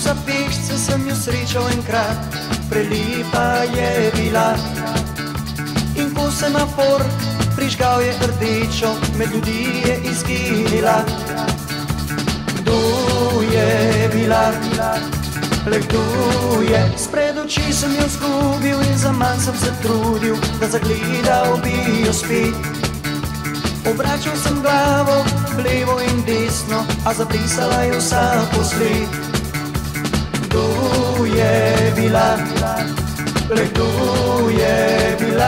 za pešce sem jo srečal enkrat, prelepa je bila. In ko semafor prižgal je rdečo, med ljudi je izginila. Kdo je bila? Le kdo je? Spred oči sem jo zgubil in zaman sem se trudil, da zagledal bi jo spet. Obračal sem glavo, levo in desno, a zabrisala je vsa posled. Kdo je bila? Le kdo je bila?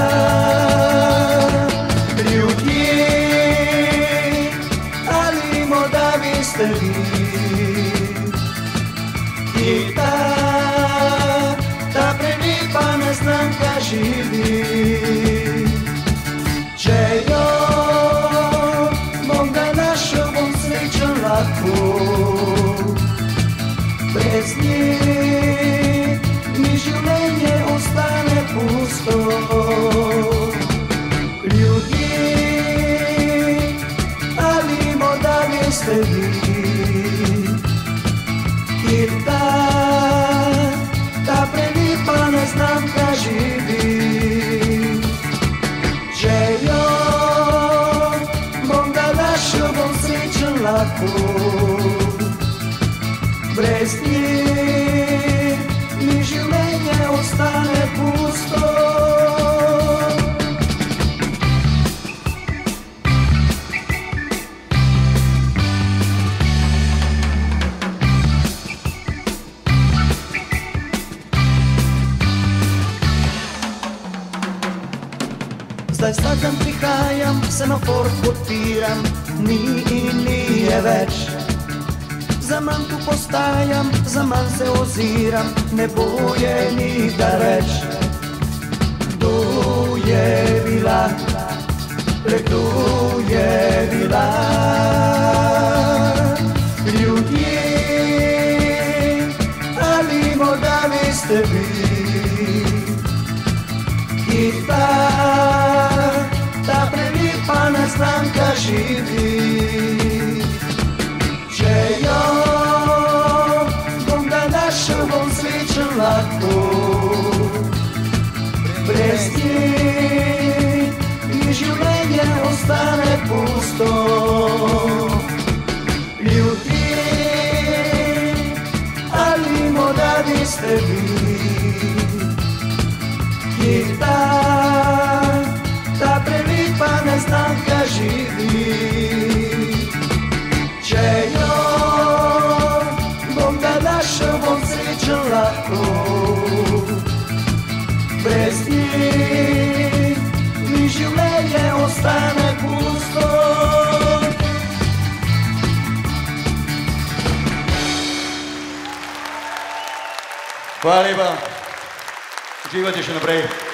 Ljudje, ali morda veste vi, kje ta prelepa neznanka živi? Če jo bom ga našel, bom srečen lahko. Brez nje mi življenje ostane pusto. Ljudje, ali morda veste vi, kje ta prelepa neznanka živi? Če jo bom ga našel, bom srečen lahko. Brez nje mi življenje ostane pusto. Zdaj vsak dan prihajam, semafor podpiram, ni in ni je več. Zaman tu postajam, zaman se oziram, ne boje nikdar več. Kdo je bila? Le kdo je bila? Ljudje, ali morda veste vi, kje ta prelepa neznanka živi? Če jo bom ga našel, bom srečen lahko. Brez nje mi življenje ostane pusto. Ljudje, ali morda veste vi, kje ta prelepa neznanka živi? Če jo bom ga našel, bom srečen lahko. Brez nje mi življenje ostane pusto. Hvala lepa. Uživajte še naprej.